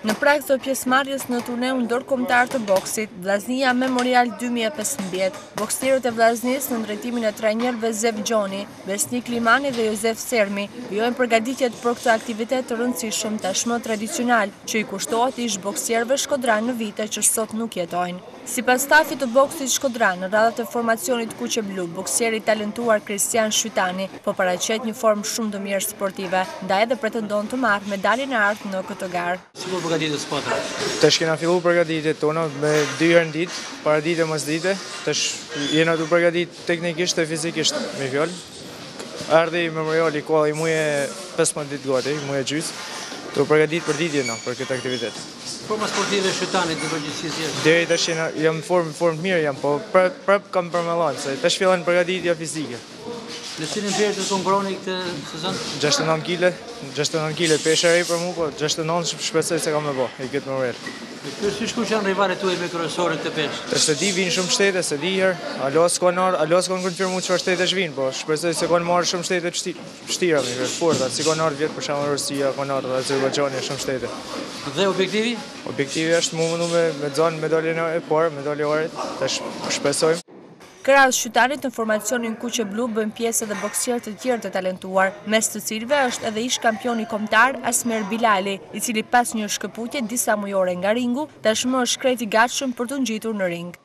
Në prag të pjesëmarrjes në turneun ndërkombëtar të boksit, Vllaznia Memorial 2015, bokserët e Vllaznisë në drejtimin e trajnerëve Zef Gjoni, Besnik Limani dhe Jozef Sermi vijojnë përgatitjet për këtë aktivitet të rëndësishëm tashmë tradicional, që i kushtohet ish bokserëve shkodran në vite që sot nuk jetojnë. Sipas stafit të boksit shkodran, në radhat e formacionit kuqe blu, bokseri talentuar Kristian Shqytani po paraqet një formë shumë të mirë sportive, ndaj edhe pretendon të marrë medaljen e artë në këtë garë. Tash kena fillu përgatitjet tona me 2 herë në ditë, para dite mos dite. Tash jena tu përgatit teknikisht e fizikisht me fjalë. Ardhi Memoriali kolla i muje 15 ditë gati, muje gjys. Tu përgatit për ditë jena për këtë aktivitet. Forma sportive Shqytanit në përgjithësi. Deri tash jam në formë të mirë jam, po prap kam përmelluar se tash fillon përgatitja fizike. Në cilin verë të konkuroni këtë sezon? 69 kg peshë e për mu, po 69 shpresoj se kam me bo, i këtë më rrë. Kjo si shku që janë rivalet tuaj me kryesorët të peshë? Të se di vinë shumë shtete, se di herë, alos konë konfirmu që shtete shvinë, po shpresoj se konë marrë shumë shtete shtira, me vjetë forta, si konë arë vjetë për shamë Rusia, konë arë dhe Azerbajgjani, shumë shtete. Dhe objektivi? Objektivi është mu mundu me zonë medaljen e parë, medalje oret, të shpresojmë. Krahas Shqytanit në formacionin kuqe blu bëjnë pjesë edhe bokserë të tjerë të talentuar, mes të cilëve është edhe ish kampioni kombëtar Asmer Bilali, i cili pas një shkëputje disa mujore nga ringu, tashmë është krejt i gatshëm për të ngjitur në ring.